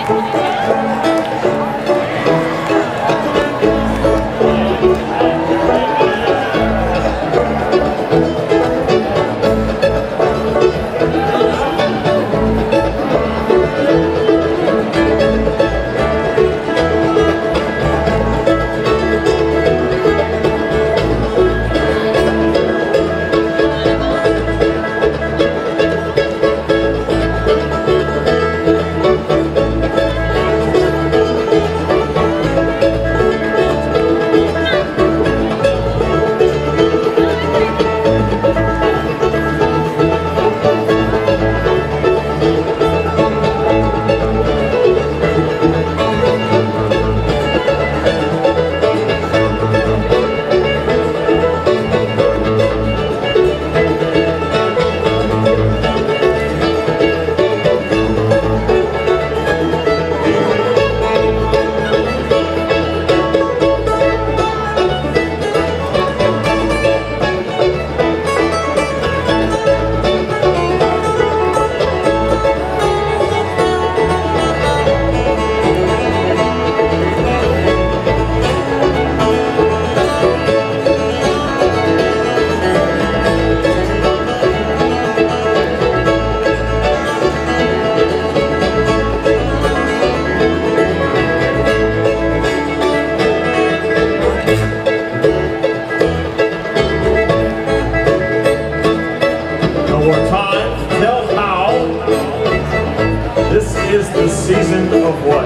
season of what?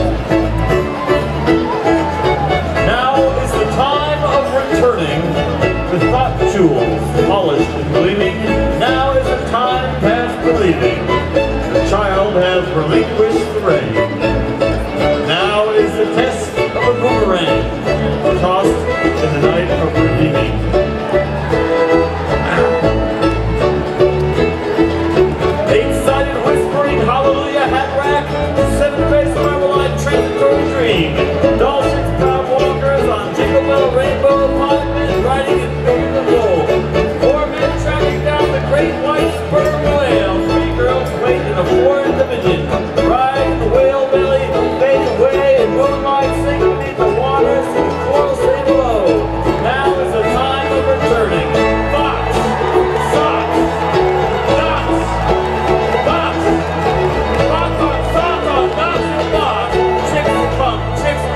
Now is the time of returning with thought jewels polished and gleaming. Now is the time past believing. The child has relinquished the rein. Now is the test of a boomerang tossed in the night of redeeming. Dolphins, crowd walkers on Jingle Bell Rainbow, 5 men riding in gold and gold. 4 men tracking down the great white sperm whale. 3 girls wait in a foreign dominion. Ride the whale belly, fade away, and moonlight sink beneath the waters to the coral sea below. Now is the time of returning. Fox, socks, knots, box, box on, sock on, knots and box. Chicks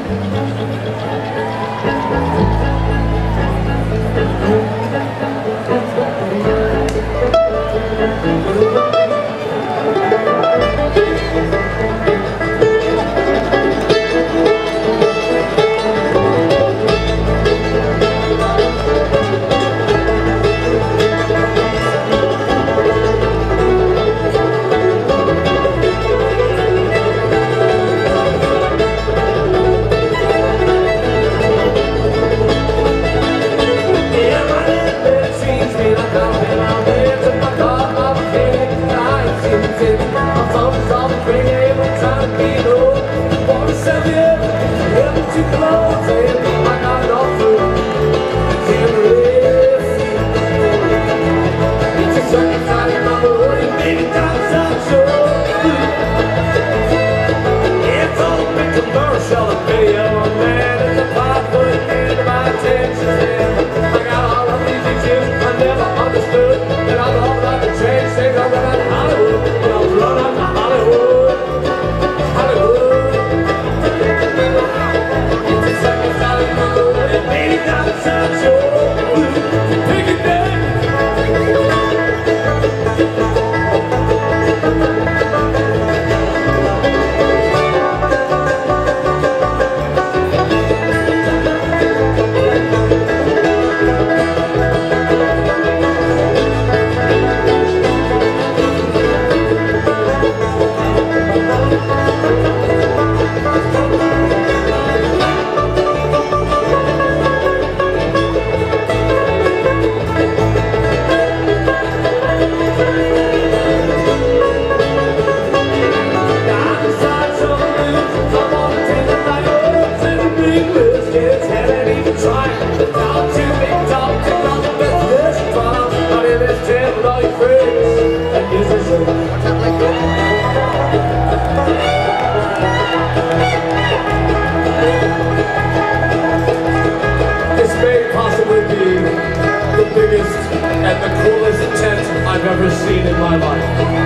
I've ever seen in my life.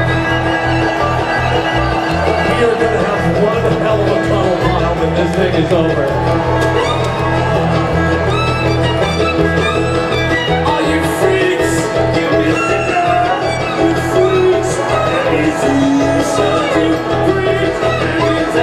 We are going to have one hell of a cuddle pile when this thing is over. All you freaks, you missed it now. You freaks, and it's you, so you freaks, and it's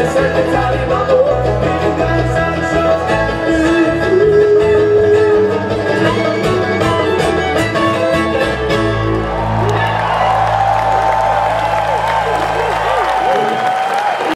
said the time.